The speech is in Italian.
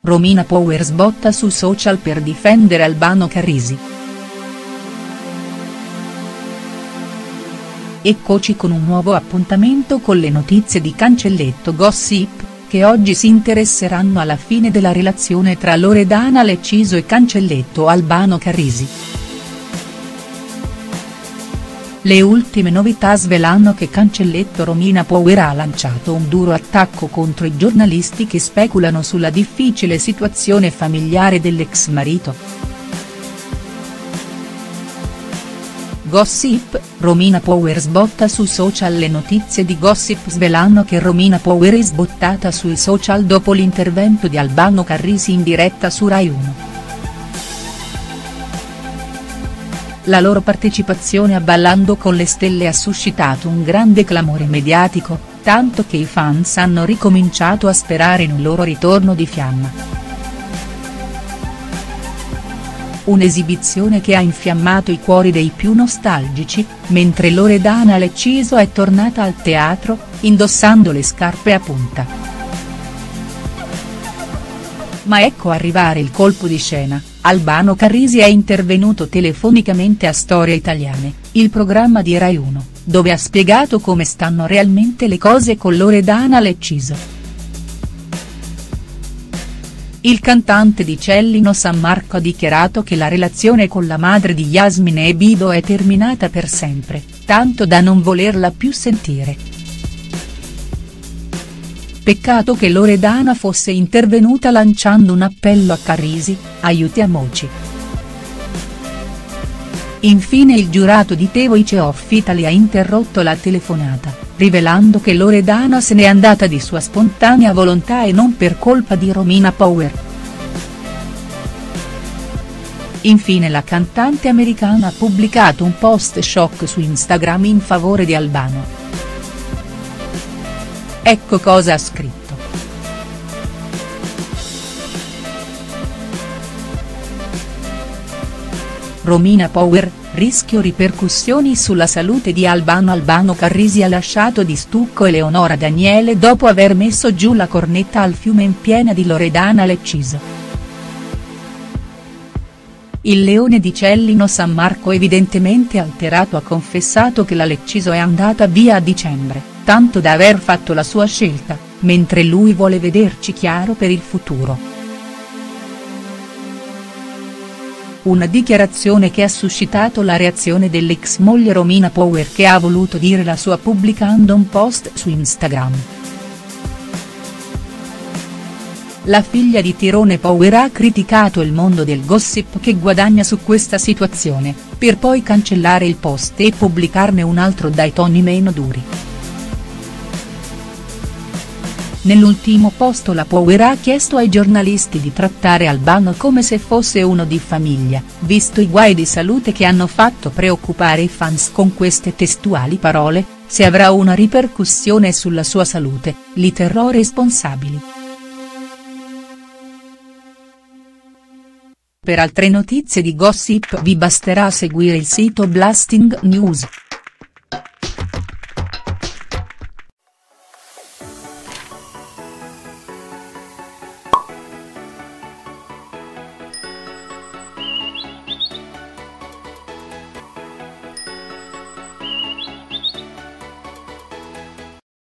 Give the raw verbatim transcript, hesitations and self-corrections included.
Romina Power sbotta su social per difendere Albano Carrisi. Eccoci con un nuovo appuntamento con le notizie di Cancelletto Gossip, che oggi si interesseranno alla fine della relazione tra Loredana Lecciso e Cancelletto Albano Carrisi. Le ultime novità svelano che Cancelletto Romina Power ha lanciato un duro attacco contro i giornalisti che speculano sulla difficile situazione familiare dell'ex marito. Gossip, Romina Power sbotta su social. Le notizie di Gossip svelano che Romina Power è sbottata sui social dopo l'intervento di Albano Carrisi in diretta su Rai uno. La loro partecipazione a Ballando con le stelle ha suscitato un grande clamore mediatico, tanto che i fans hanno ricominciato a sperare in un loro ritorno di fiamma. Un'esibizione che ha infiammato i cuori dei più nostalgici, mentre Loredana Lecciso è tornata al teatro, indossando le scarpe a punta. Ma ecco arrivare il colpo di scena: Albano Carrisi è intervenuto telefonicamente a Storie Italiane, il programma di Rai uno, dove ha spiegato come stanno realmente le cose con Loredana Lecciso. Il cantante di Cellino San Marco ha dichiarato che la relazione con la madre di Yasmine e Bido è terminata per sempre, tanto da non volerla più sentire. Peccato che Loredana fosse intervenuta lanciando un appello a Carrisi: aiutiamoci. Infine il giurato di The Voice of Italy ha interrotto la telefonata, rivelando che Loredana se n'è andata di sua spontanea volontà e non per colpa di Romina Power. Infine la cantante americana ha pubblicato un post shock su Instagram in favore di Albano. Ecco cosa ha scritto. Romina Power, rischio ripercussioni sulla salute di Albano. Albano Carrisi ha lasciato di stucco Eleonora Daniele dopo aver messo giù la cornetta al fiume in piena di Loredana Lecciso. Il leone di Cellino San Marco, evidentemente alterato, ha confessato che la Lecciso è andata via a dicembre, tanto da aver fatto la sua scelta, mentre lui vuole vederci chiaro per il futuro. Una dichiarazione che ha suscitato la reazione dell'ex moglie Romina Power, che ha voluto dire la sua pubblicando un post su Instagram. La figlia di Tyrone Power ha criticato il mondo del gossip che guadagna su questa situazione, per poi cancellare il post e pubblicarne un altro dai toni meno duri. Nell'ultimo post la Power ha chiesto ai giornalisti di trattare Albano come se fosse uno di famiglia, visto i guai di salute che hanno fatto preoccupare i fans con queste testuali parole: se avrà una ripercussione sulla sua salute, li terrò responsabili. Per altre notizie di Gossip vi basterà seguire il sito Blasting News.